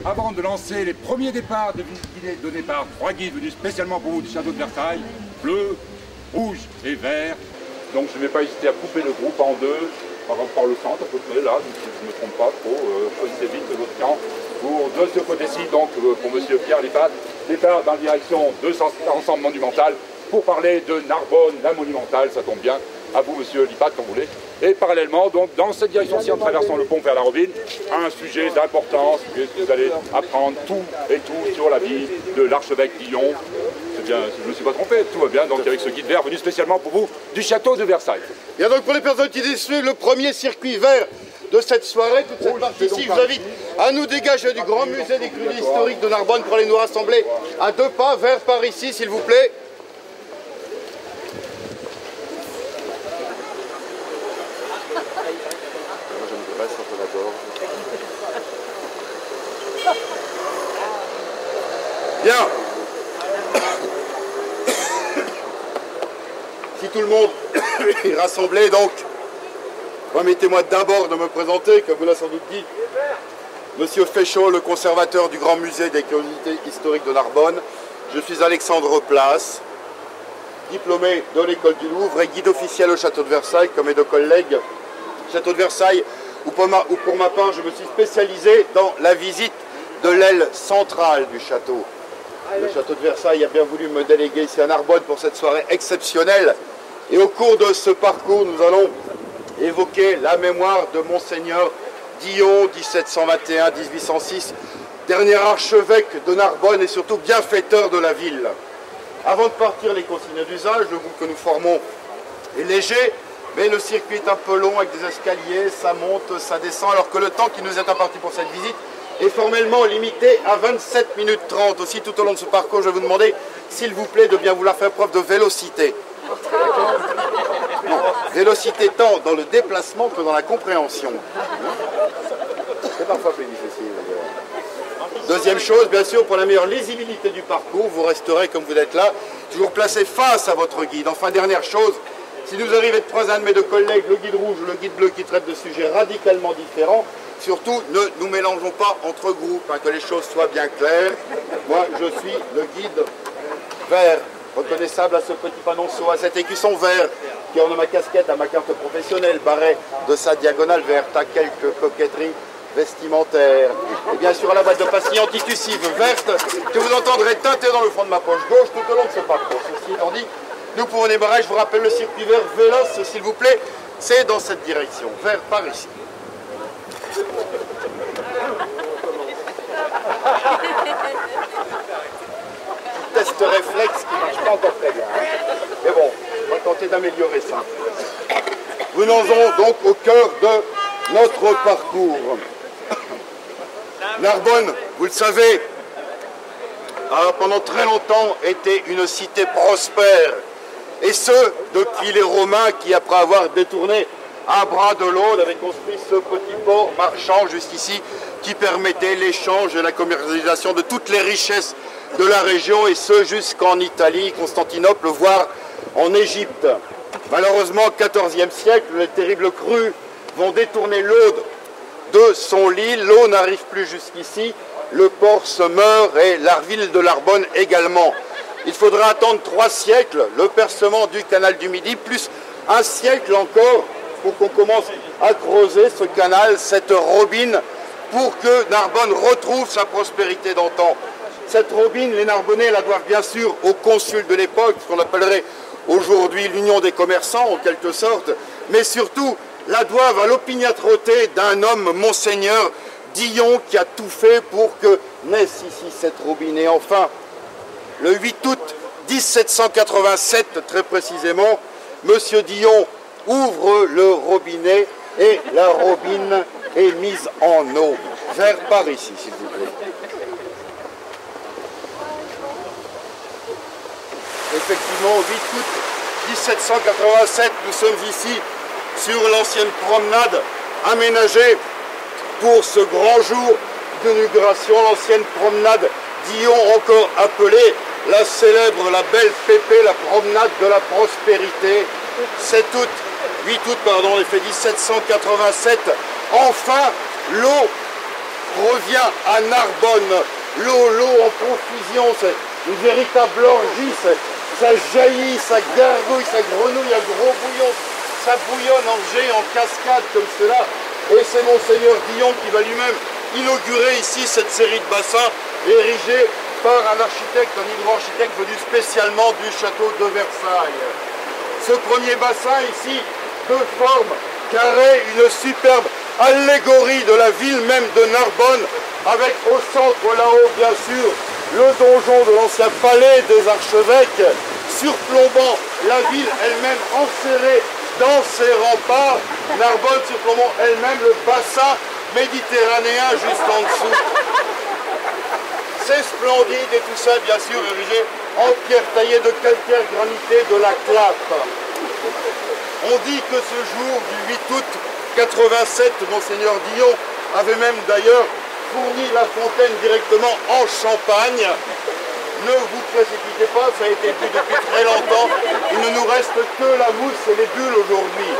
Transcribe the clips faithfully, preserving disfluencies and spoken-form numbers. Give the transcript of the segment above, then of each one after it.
avant de lancer les premiers départs de visite donnés par trois guides venus spécialement pour vous du château de Versailles, bleu, rouge et vert. Donc je ne vais pas hésiter à couper le groupe en deux, par, par le centre à peu près là, donc, si je ne me trompe pas trop, euh, choisissez vite votre camp. Pour de ce côté-ci, donc euh, pour monsieur Pierre Lipat, départ dans la direction de l'ensemble monumental pour parler de Narbonne, la monumentale, ça tombe bien. À vous monsieur Lipat, quand vous voulez. Et parallèlement, donc, dans cette direction-ci, en traversant le pont vers la Robine, un sujet d'importance, puisque vous allez apprendre tout et tout sur la vie de l'archevêque Dillon. C'est bien, je ne me suis pas trompé, tout va bien, donc avec ce guide vert venu spécialement pour vous du château de Versailles. Bien donc pour les personnes qui suivent le premier circuit vert de cette soirée, toute cette partie-ci, je vous invite à nous dégager du grand musée des crues historiques de Narbonne pour aller nous rassembler à deux pas vers par ici, s'il vous plaît. Bien. Si tout le monde est rassemblé, donc, permettez-moi d'abord de me présenter, comme vous l'avez sans doute dit, Monsieur Féchaud, le conservateur du Grand Musée des Curiosités Historiques de Narbonne. Je suis Alexandre Place, diplômé de l'École du Louvre et guide officiel au Château de Versailles, comme mes deux collègues. Château de Versailles, où pour ma, où pour ma part, je me suis spécialisé dans la visite de l'aile centrale du château. Le château de Versailles a bien voulu me déléguer ici à Narbonne pour cette soirée exceptionnelle. Et au cours de ce parcours, nous allons évoquer la mémoire de Monseigneur Dillon, mille sept cent vingt et un à mille huit cent six, dernier archevêque de Narbonne et surtout bienfaiteur de la ville. Avant de partir, les consignes d'usage, le groupe que nous formons est léger, mais le circuit est un peu long avec des escaliers, ça monte, ça descend, alors que le temps qui nous est imparti pour cette visite est formellement limité à vingt-sept minutes trente. Aussi, tout au long de ce parcours, je vais vous demander, s'il vous plaît, de bien vouloir faire preuve de vélocité. Non, vélocité tant dans le déplacement que dans la compréhension. C'est parfois plus difficile. Deuxième chose, bien sûr, pour la meilleure lisibilité du parcours, vous resterez, comme vous êtes là, toujours placé face à votre guide. Enfin, dernière chose, si nous arrivez de croiser un de mes deux collègues, le guide rouge ou le guide bleu, qui traite de sujets radicalement différents, surtout, ne nous mélangeons pas entre groupes, hein, que les choses soient bien claires. Moi, je suis le guide vert, reconnaissable à ce petit panonceau, à cet écusson vert, qui orne ma casquette, à ma carte professionnelle, barré de sa diagonale verte, à quelques coquetteries vestimentaires. Et bien sûr, à la boîte de pastille antitussive verte, que vous entendrez teinter dans le fond de ma poche gauche tout au long de ce parcours. Ceci étant dit, nous pouvons démarrer. Je vous rappelle le circuit vert véloce, s'il vous plaît, c'est dans cette direction, vers par ici. Test réflexe qui ne marche pas encore très bien. Mais bon, on va tenter d'améliorer ça. Venons-en donc au cœur de notre parcours. Narbonne, vous le savez, a pendant très longtemps été une cité prospère. Et ce, depuis les Romains qui, après avoir détourné à bras de l'Aude, avaient construit ce petit port marchand jusqu'ici qui permettait l'échange et la commercialisation de toutes les richesses de la région, et ce jusqu'en Italie, Constantinople, voire en Égypte. Malheureusement, au quatorzième siècle, les terribles crues vont détourner l'Aude de son lit, l'eau n'arrive plus jusqu'ici, le port se meurt et la ville de Narbonne également. Il faudra attendre trois siècles, le percement du canal du Midi, plus un siècle encore pour qu'on commence à creuser ce canal, cette robine, pour que Narbonne retrouve sa prospérité d'antan. Cette robine, les Narbonnais la doivent bien sûr au consul de l'époque, ce qu'on appellerait aujourd'hui l'union des commerçants en quelque sorte, mais surtout la doivent à l'opiniâtreté d'un homme, Monseigneur Dillon, qui a tout fait pour que naisse ici cette robine. Et enfin, le huit août mille sept cent quatre-vingt-sept, très précisément, Monsieur Dillon ouvre le robinet et la robine est mise en eau. Vers par ici, s'il vous plaît. Effectivement, huit août mille sept cent quatre-vingt-sept, nous sommes ici sur l'ancienne promenade aménagée pour ce grand jour d'inauguration, l'ancienne promenade Dillon, encore appelée la célèbre, la belle Pépé, la promenade de la prospérité. sept août, huit août, pardon, en effet, mille sept cent quatre-vingt-sept, enfin l'eau provient à Narbonne. L'eau, l'eau en profusion, c'est une véritable orgie, ça jaillit, ça gargouille, ça grenouille à gros bouillon, ça bouillonne en jet, en cascade comme cela. Et c'est Monseigneur Dillon qui va lui-même inaugurer ici cette série de bassins érigés par un architecte, un hydro-architecte venu spécialement du château de Versailles. Ce premier bassin ici, de forme carrée, une superbe allégorie de la ville même de Narbonne, avec au centre là-haut bien sûr le donjon de l'ancien palais des archevêques, surplombant la ville elle-même enserrée dans ses remparts, Narbonne surplombant elle-même le bassin méditerranéen juste en dessous. C'est splendide et tout ça bien sûr érigé en pierre taillée de calcaire granité de la Clappe. On dit que ce jour du huit août quatre-vingt-sept, Monseigneur Dillon avait même d'ailleurs fourni la fontaine directement en Champagne. Ne vous précipitez pas, ça a été dit depuis très longtemps. Il ne nous reste que la mousse et les bulles aujourd'hui.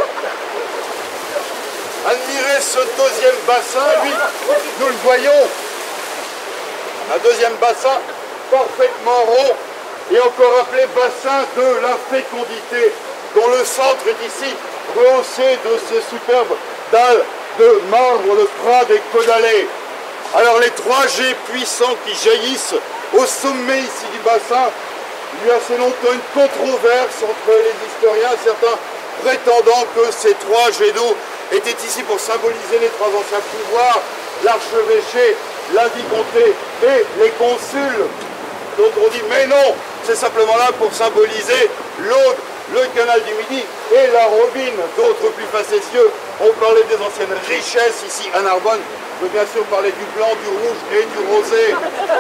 Admirez ce deuxième bassin, lui, nous le voyons. Un deuxième bassin parfaitement rond et encore appelé bassin de la fécondité, dont le centre est ici rehaussé de ces superbes dalles de marbre de Prades et Caudalets. Alors les trois jets puissants qui jaillissent au sommet ici du bassin, il y a assez longtemps une controverse entre les historiens, certains prétendant que ces trois jets d'eau étaient ici pour symboliser les trois anciens pouvoirs, l'archevêché, la vicomté et les consuls. D'autres ont dit mais non, c'est simplement là pour symboliser l'Aude, le canal du Midi et la Robine. D'autres plus facétieux ont parlé des anciennes richesses ici à Narbonne. Je veux bien sûr parler du blanc, du rouge et du rosé.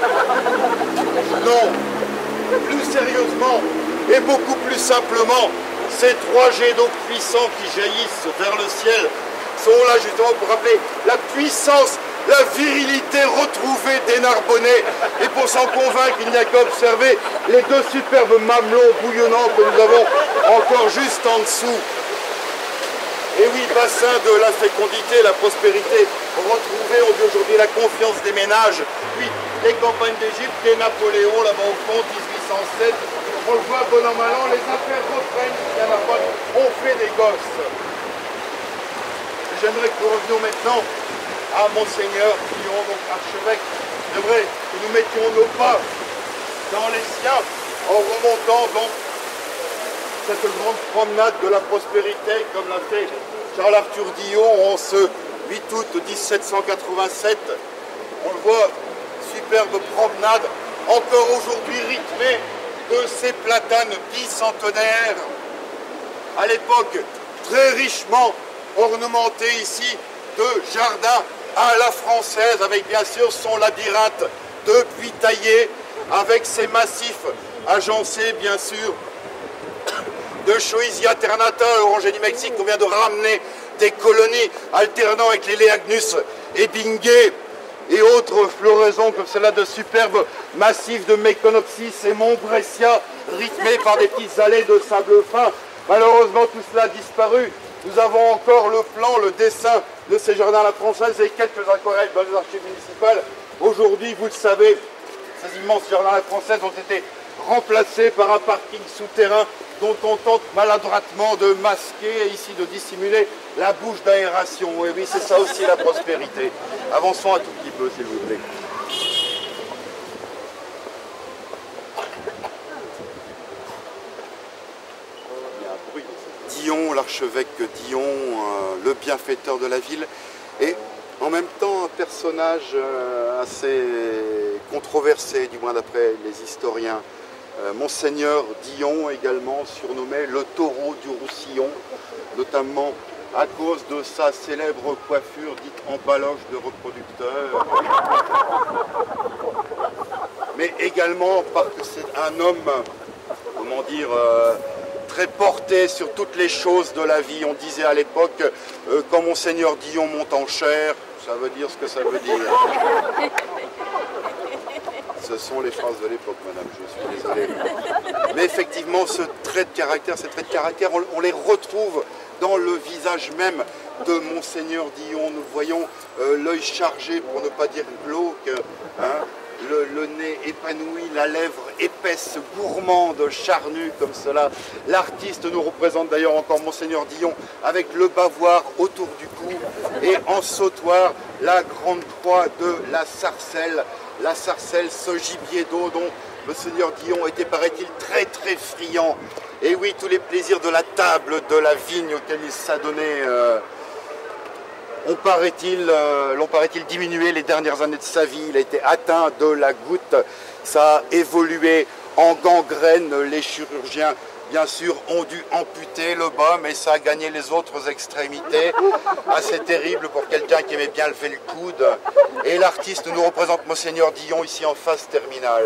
Non, plus sérieusement et beaucoup plus simplement, ces trois jets d'eau puissants qui jaillissent vers le ciel sont là justement pour rappeler la puissance, la virilité retrouvée des Narbonnais. Et pour s'en convaincre, il n'y a qu'à observer les deux superbes mamelons bouillonnants que nous avons encore juste en dessous. Et oui, bassin de la fécondité, la prospérité retrouvée, on dit aujourd'hui la confiance des ménages. Puis les campagnes d'Égypte et Napoléon, là-bas au fond, mille huit cent sept, on le voit bon an mal an, les affaires reprennent, il y en a pas, on fait des gosses. J'aimerais que nous revenions maintenant à Monseigneur Dillon, donc archevêque. J'aimerais que nous mettions nos pas dans les siens en remontant donc cette grande promenade de la prospérité comme l'a fait Charles Arthur Dillon en ce huit août mille sept cent quatre-vingt-sept. On le voit, superbe promenade, encore aujourd'hui rythmée de ces platanes bicentenaires. À l'époque, très richement ornementés ici de jardins à la française, avec bien sûr son labyrinthe de puits taillés, avec ses massifs agencés bien sûr de Choisia ternata, orangée du Mexique, qu'on vient de ramener des colonies, alternant avec les Léagnus et Bingay et autres floraisons comme celle-là de superbes massifs de Méconopsis et Montbrescia, rythmés par des petites allées de sable fin. Malheureusement, tout cela a disparu. Nous avons encore le plan, le dessin de ces jardins à la française et quelques aquarelles dans les archives municipales. Aujourd'hui, vous le savez, ces immenses jardins à la française ont été remplacés par un parking souterrain dont on tente maladroitement de masquer et ici de dissimuler la bouche d'aération. Et oui, c'est ça aussi la prospérité. Avançons un tout petit peu, s'il vous plaît. Dillon, l'archevêque Dillon, euh, le bienfaiteur de la ville, et en même temps un personnage euh, assez controversé, du moins d'après les historiens. Euh, Monseigneur Dillon, également surnommé le taureau du Roussillon, notamment à cause de sa célèbre coiffure dite en baloche de reproducteur, mais également parce que c'est un homme, comment dire, euh, très porté sur toutes les choses de la vie. On disait à l'époque, euh, quand Monseigneur Dillon monte en chair, ça veut dire ce que ça veut dire. Ce sont les phrases de l'époque, madame, je suis désolé. Mais effectivement, ce trait de caractère, ces traits de caractère, on, on les retrouve dans le visage même de Monseigneur Dillon. Nous voyons euh, l'œil chargé, pour ne pas dire glauque, hein, le, le nez épanoui, la lèvre épaisse, gourmande, charnue comme cela. L'artiste nous représente d'ailleurs encore Monseigneur Dillon avec le bavoir autour du cou et en sautoir la grande croix de la Sarcelle. La Sarcelle, ce gibier d'eau dont Monseigneur Dillon était, paraît-il, très très friand. Et oui, tous les plaisirs de la table, de la vigne auxquels il s'adonnait, euh, on paraît-il, euh, l'on paraît-il diminué les dernières années de sa vie. Il a été atteint de la goutte, ça a évolué en gangrène. Les chirurgiens, bien sûr, ont dû amputer le bas, mais ça a gagné les autres extrémités. Assez terrible pour quelqu'un qui aimait bien lever le coude. Et l'artiste nous représente Monseigneur Dillon ici en phase terminale.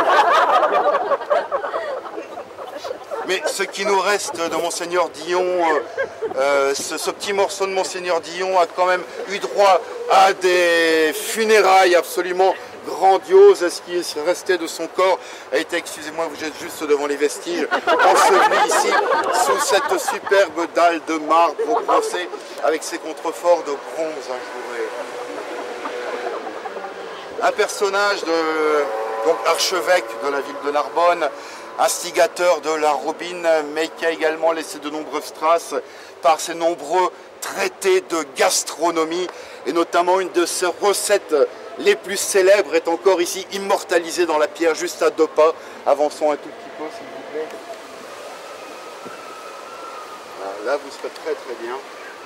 Mais ce qui nous reste de Monseigneur Dillon, euh, euh, ce, ce petit morceau de Monseigneur Dillon a quand même eu droit à des funérailles absolument grandioses. Ce qui est resté de son corps a été, excusez-moi, vous êtes juste devant les vestiges, enseveli ici sous cette superbe dalle de marbre au procès avec ses contreforts de bronze ajourés. Un personnage de, donc archevêque de la ville de Narbonne, instigateur de la robine, mais qui a également laissé de nombreuses traces par ses nombreux traités de gastronomie, et notamment une de ses recettes les plus célèbres est encore ici immortalisée dans la pierre juste à deux pas. Avançons un tout petit peu s'il vous plaît. Là vous serez très très bien.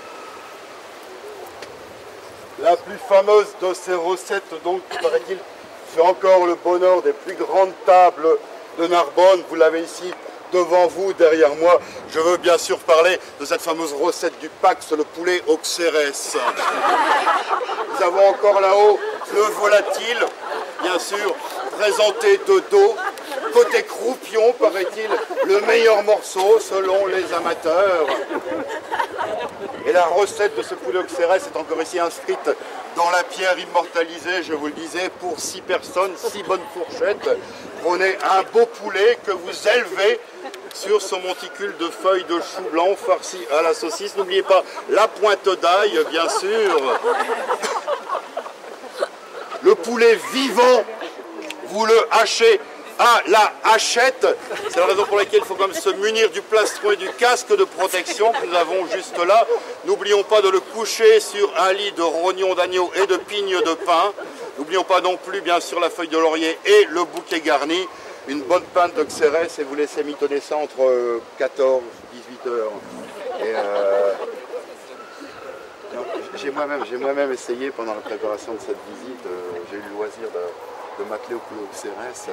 La plus fameuse de ces recettes, donc, paraît-il, fait encore le bonheur des plus grandes tables de Narbonne. Vous l'avez ici devant vous, derrière moi. Je veux bien sûr parler de cette fameuse recette du Pax, le poulet au xérès. Nous avons encore là-haut le volatile, bien sûr, présenté de dos. Côté croupion, paraît-il, le meilleur morceau selon les amateurs. Et la recette de ce poulet au xérès est encore ici inscrite dans la pierre immortalisée, je vous le disais, pour six personnes, six bonnes fourchettes. Prenez un beau poulet que vous élevez sur ce monticule de feuilles de chou blanc farci à la saucisse. N'oubliez pas la pointe d'ail, bien sûr. Le poulet vivant, vous le hachez à la hachette. C'est la raison pour laquelle il faut quand même se munir du plastron et du casque de protection que nous avons juste là. N'oublions pas de le coucher sur un lit de rognons d'agneau et de pignes de pin. N'oublions pas non plus, bien sûr, la feuille de laurier et le bouquet garni. Une bonne pinte de xérès et vous laissez mitonner ça entre quatorze et dix-huit heures. Et euh... j'ai moi-même j'ai moi-même essayé pendant la préparation de cette visite, euh, j'ai eu le loisir de, de m'atteler au poulet au xérès.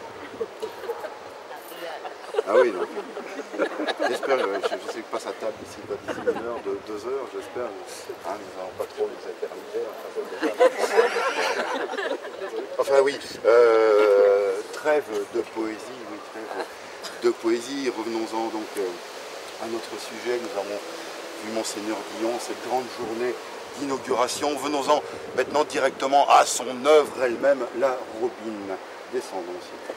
Ah oui, donc. J'espère, je, je sais que passe à table ici, d'ici une heure, de deux heures, j'espère. Hein, nous n'allons pas trop nous éterniser. Enfin, enfin oui, euh, trêve de poésie, oui, trêve de poésie. Revenons-en donc euh, à notre sujet. Nous avons vu Monseigneur Dillon, cette grande journée d'inauguration. Venons-en maintenant directement à son œuvre elle-même, la robine. Descendons aussi.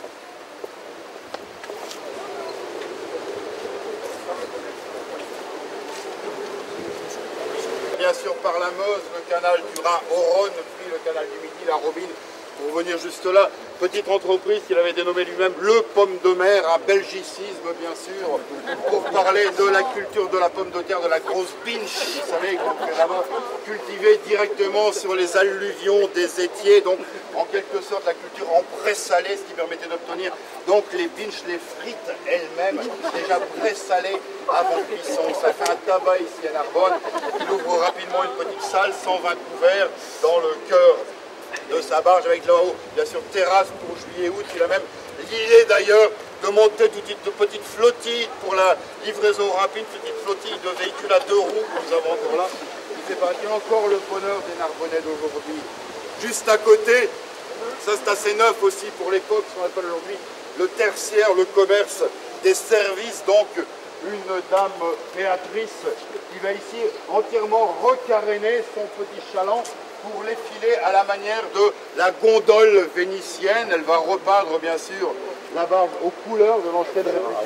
Bien sûr par la Meuse, le canal du Rhin au Rhône, puis le canal du Midi, la robine, pour venir juste là. Petite entreprise qu'il avait dénommée lui-même le pomme de mer, un belgicisme bien sûr, pour parler de la culture de la pomme de terre, de la grosse binche, vous savez, qu'on fait là-bas, cultivée directement sur les alluvions des étiers, donc en quelque sorte la culture en présalé, ce qui permettait d'obtenir donc les binches, les frites elles-mêmes, déjà présalées avant cuisson. Ça fait un tabac ici à Narbonne. Il ouvre rapidement une petite salle, cent vingt couverts, dans le cœur de sa barge, avec là-haut, bien sûr, terrasse pour juillet-août. Il a même l'idée d'ailleurs de monter toute une petite flottille pour la livraison rapide, petite flottille de véhicules à deux roues que nous avons encore là. Il fait partie encore le bonheur des Narbonnais d'aujourd'hui. Juste à côté, ça c'est assez neuf aussi pour l'époque, ce qu'on appelle aujourd'hui le tertiaire, le commerce des services, donc une dame créatrice qui va ici entièrement recaréner son petit chaland pour l'effiler à la manière de la gondole vénitienne. Elle va repeindre bien sûr la barge aux couleurs de l'ancienne République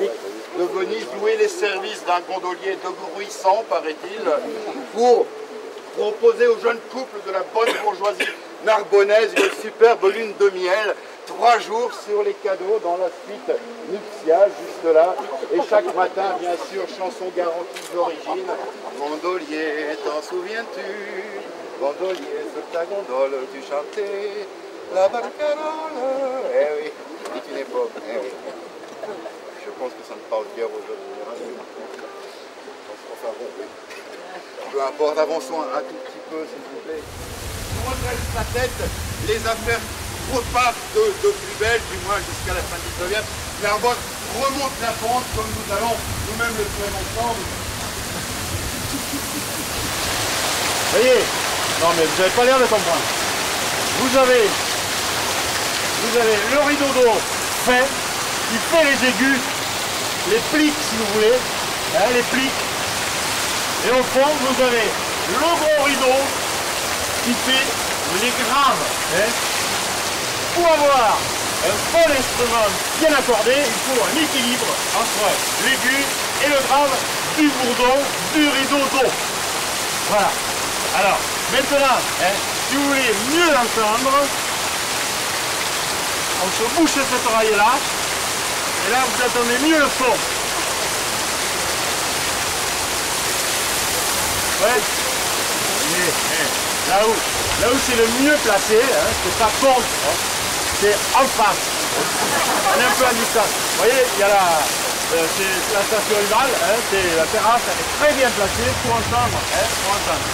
de Venise louer les services d'un gondolier de Gruissant, paraît-il, pour proposer aux jeunes couples de la bonne bourgeoisie narbonnaise une superbe lune de miel. Trois jours sur les cadeaux dans la suite nuptiale, juste là. Et chaque matin, bien sûr, chanson garantie d'origine. Gondolier, t'en souviens-tu? Gondolier, sur ta gondole, tu chantais la barcarola. Eh oui, c'est une époque. Eh oui. Je pense que ça ne parle guère aux jeunes. Enfin bon, oui. Peu importe, avançons un, un tout petit peu, s'il vous plaît. On redresse la tête, les affaires repartent de, de plus belle, du moins jusqu'à la fin du dix-neuvième. Narbonne remonte la pente comme nous allons nous-mêmes le faire ensemble. Voyez, non mais vous n'avez pas l'air de comprendre. Vous avez, vous avez le rideau d'eau fait, qui fait les aigus, les pliques si vous voulez, hein, les pliques. Et au fond, vous avez le gros rideau qui fait les graves. Hein. Pour avoir un bon instrument bien accordé, il faut un équilibre entre l'aigu et le grave du bourdon, du rideau d'eau. Voilà. Alors, maintenant, hein, si vous voulez mieux l'entendre, on se bouche cette oreille-là, et là vous entendez mieux le son. Ouais. Et, et, là où, là où c'est le mieux placé, hein, c'est pas contre, hein, c'est en face. On est un peu à distance. Vous voyez, il y a la, euh, c'est la station rurale, hein, la terrasse, elle est très bien placée pour entendre. Hein, pour entendre.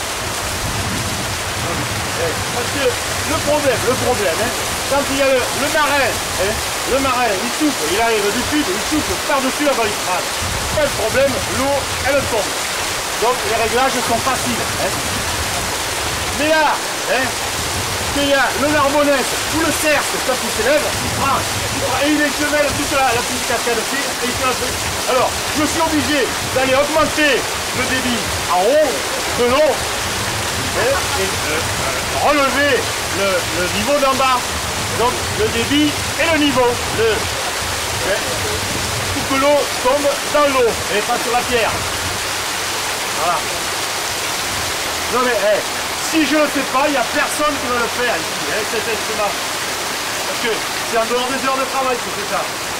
Parce que le problème, le problème, hein, quand il y a le, le marin, hein, le marin, il souffle, il arrive du sud, il souffle par-dessus la balustrade. Pas de problème, l'eau, elle tombe. Donc les réglages sont faciles. Hein. Mais là, hein, qu'il y a le Narbonnais ou le cerf, quand il s'élève, il prend, et il se mêle toute la, la petite cascade aussi, et il fait. Alors, je suis obligé d'aller augmenter le débit en haut de l'eau, et, et euh, relever le, le niveau d'en bas. Donc le débit et le niveau. Le, hein, pour que l'eau tombe dans l'eau et pas sur la pierre. Voilà. Non mais, hey, si je ne le fais pas, il n'y a personne qui va le faire ici, avec cet instrument. Parce que c'est en dehors des heures de travail que c'est ça.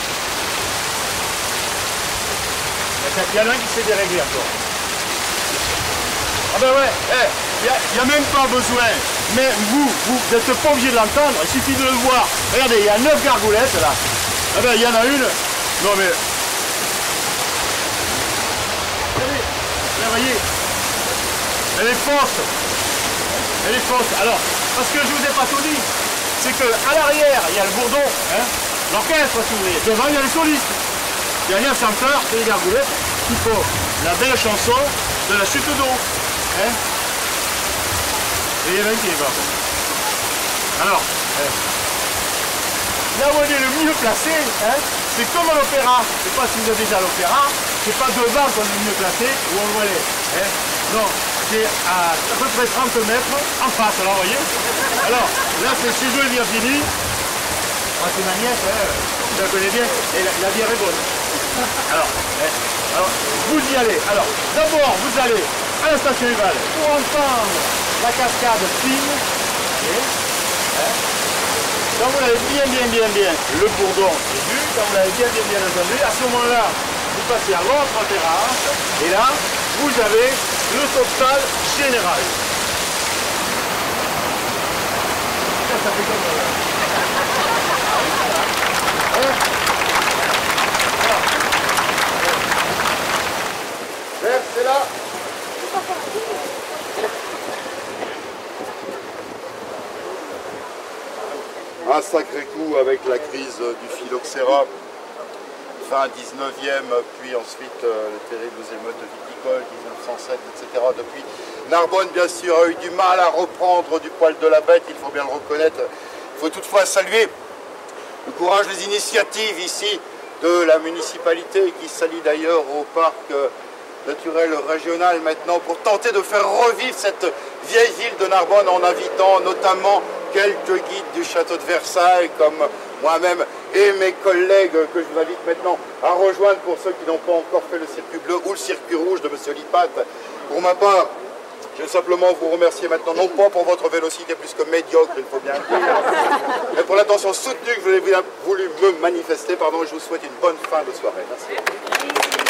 Il y en a un qui s'est déréglé encore. Ah ben ouais, il hey, n'y a, a même pas besoin. Mais vous, vous n'êtes pas obligé de l'entendre, il suffit de le voir. Regardez, il y a neuf gargoulettes là. Ah ben il y en a une. Non mais. Vous voyez, elle est fausse. Elle est fausse. Alors, parce que je vous ai pas tout dit, c'est qu'à l'arrière, il y a le bourdon, hein, l'orchestre, si vous voulez. Devant, il y a les solistes. Derrière, chanteur, c'est les gargoulettes qui font la belle chanson de la chute d'eau. Hein. Et il y en a un qui est bas. Alors, hein, là où elle est le mieux placé, hein, c'est comme à l'opéra. Je ne sais pas si vous avez déjà l'opéra, c'est pas devant qu'on est mieux placé, où on voit les. Hein. Non, c'est à à peu près trente mètres en face, alors vous voyez. Alors, là c'est chez eux et Virginie. Ah, c'est ma nièce, hein, je la connais bien, et la, la bière est bonne. Alors, hein, alors, vous y allez. Alors, d'abord, vous allez à la station Uval pour entendre la cascade fine. Okay. Hein. Quand vous l'avez bien, bien, bien, bien, le bourdon est vu, quand vous l'avez bien, bien, bien entendu, à ce moment-là, vous passez à l'autre terrasse, et là, vous avez le total général. Ça, ça fait comme ça. Hein? Vert, c'est là. Un sacré coup avec la crise du phylloxéra, fin dix-neuvième, puis ensuite euh, les terribles émeutes viticoles, mille neuf cent sept, et cetera. Depuis, Narbonne, bien sûr, a eu du mal à reprendre du poil de la bête, il faut bien le reconnaître. Il faut toutefois saluer le courage des initiatives ici de la municipalité, qui s'allie d'ailleurs au parc euh, naturel régional maintenant, pour tenter de faire revivre cette vieille ville de Narbonne en invitant notamment quelques guides du château de Versailles, comme moi-même et mes collègues que je vous invite maintenant à rejoindre pour ceux qui n'ont pas encore fait le circuit bleu ou le circuit rouge de M. Lipat. Pour ma part, je vais simplement vous remercier maintenant, non pas pour votre vélocité plus que médiocre, il faut bien le dire, mais pour l'attention soutenue que vous avez voulu me manifester. Pardon, je vous souhaite une bonne fin de soirée. Merci.